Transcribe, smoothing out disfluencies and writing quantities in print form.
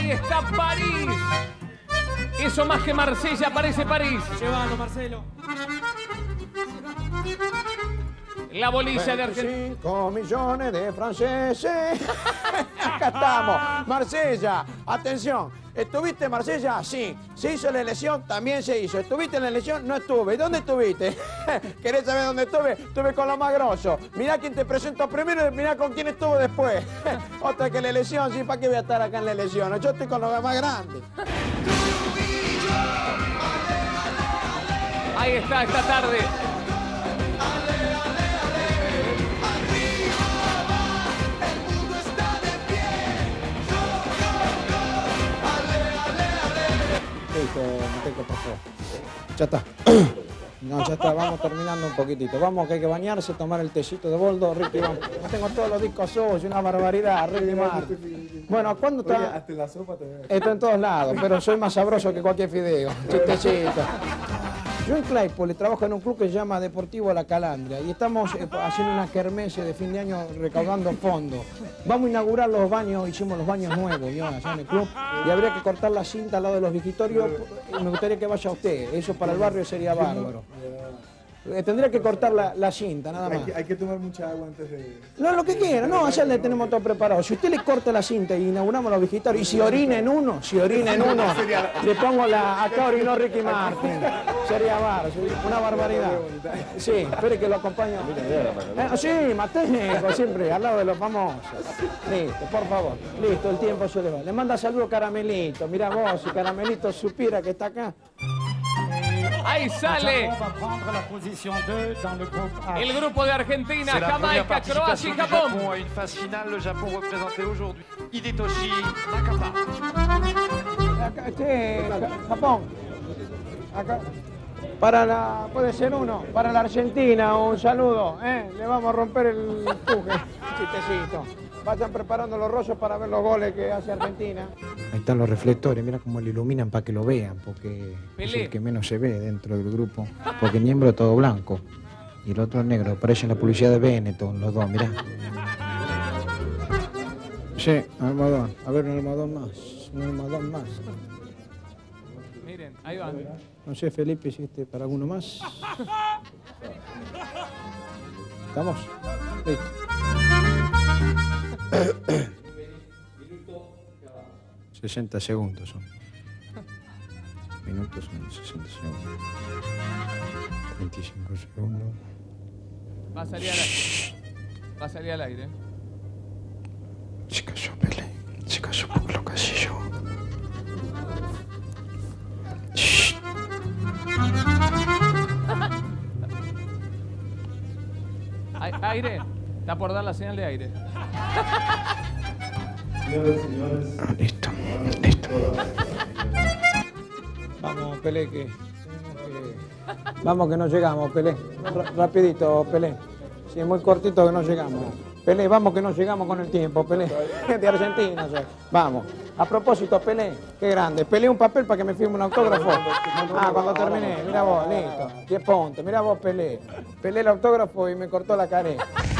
Ahí está París. Eso más que Marsella, parece París. Llévalo, Marcelo. La bolilla de Argentina. 5 millones de franceses. Acá estamos. Marsella, atención. ¿Estuviste en Marsella? Sí. ¿Se hizo la elección? También se hizo. ¿Estuviste en la elección? No estuve. ¿Y dónde estuviste? ¿Querés saber dónde estuve? Estuve con los más grosos. Mirá quién te presentó primero y mirá con quién estuvo después. Otra que la elección, sí, ¿para qué voy a estar acá en la elección? Yo estoy con los más grandes. Ahí está esta tarde. ¿Qué pasó? Ya está. No, ya está, vamos terminando un poquitito. Vamos, que hay que bañarse, tomar el tecito de boldo, Ricky. Vamos. Yo tengo todos los discos suyos, una barbaridad, Ricky Martin. Bueno, ¿cuándo está? Oye, hasta la sopa te veo. Está en todos lados, pero soy más sabroso que cualquier fideo. Chistecito. Yo en Claypole trabajo en un club que se llama Deportivo La Calandria y estamos haciendo una kermesse de fin de año recaudando fondos. Vamos a inaugurar los baños, hicimos los baños nuevos ¿no? Allá en el club y habría que cortar la cinta al lado de los visitorios y me gustaría que vaya usted. Eso para el barrio sería bárbaro. Tendría que cortar la cinta, nada más. Hay que tomar mucha agua antes de... No, lo que quiera, no, allá le tenemos todo preparado. Si usted le corta la cinta y inauguramos los visitorios, y si orina en uno, le pongo acá orinó Ricky Martin. Sería una barbaridad. Sí, espere que lo acompaño. Sí, Mateco, siempre, al lado de los famosos. Listo, por favor. Listo, el tiempo se le va. Le manda saludos Caramelito. Mira vos, si Caramelito supiera que está acá. Ahí sale el grupo de Argentina, Jamaica, Croacia y Japón. A une phase finale, le Japon représenté aujourd'hui. Hidetoshi Nakata. Japón. Acá. Puede ser uno, para la Argentina, un saludo, le vamos a romper el empuje, chistecito. Vayan preparando los rollos para ver los goles que hace Argentina. Ahí están los reflectores, mira cómo lo iluminan para que lo vean, porque es el que menos se ve dentro del grupo. Porque el miembro es todo blanco y el otro es negro, parece la publicidad de Benetton, los dos, mirá. Sí, almohadón, a ver un almohadón más, Miren, ahí van. No sé, Felipe, si para alguno más. ¿Estamos? Listo. 60 segundos son. Minutos son 60 segundos. 35 segundos. Va a salir al aire. Se cayó Pelé. Se cayó por lo casillo. Aire. Está por dar la señal de aire. Listo. Vamos, Pelé, Vamos que no llegamos, Pelé. Rapidito, Pelé. Sí, muy cortito que no llegamos. Pelé, vamos que no llegamos con el tiempo, Pelé. De Argentina, soy. Vamos. A propósito, Pelé, qué grande. Pelé un papel para que me firme un autógrafo. Cuando terminé. Mira vos, listo. 10 puntos. Mira vos, Pelé. Pelé el autógrafo y me cortó la careta.